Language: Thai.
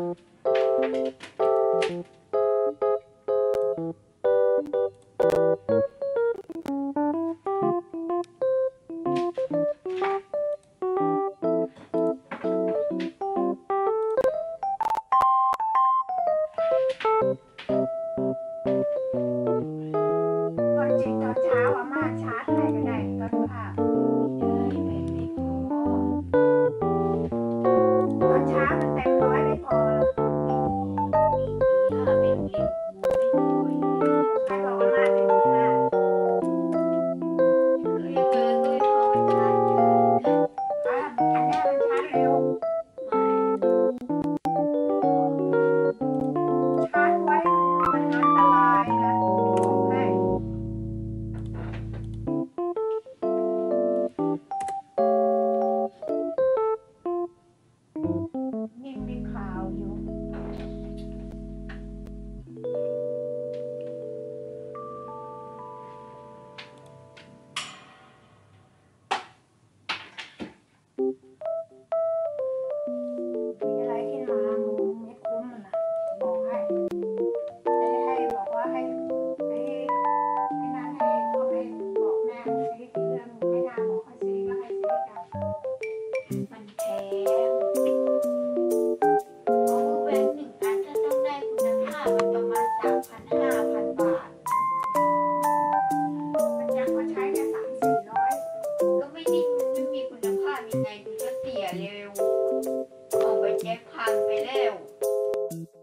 จริงตอนเช้าอาม่าชาร์จให้ก็ได้ตอนค่ำตอนเช้ามันเต็มร้อยไม่พอหรอกใครบอกอาม่าเป็นที่ห้าอันนี้มันชาร์จเร็วชาร์จไว้มันอันตรายนะบอกให้ยิ่งมีข่าวอยู่ มีอะไรขึ้นมามึงไม่คุ้มมันนะบอกให้บอกว่าให้นั่นให้ก็ให้บอกแม่ซื้อเรื่องไม่น่าบอกให้ซื้อก็ให้ซื้อกันมันแพงเพราะแบงค์1 อันถ้าต้องได้คุณภาพมันประมาณ3,000-5,000 บาทมันยังมาใช้แค่300-400 ก็ไม่ได้มันไม่มีคุณภาพยังไงดูจะเสียเร็วออกไปแจ็คพังไปแล้ว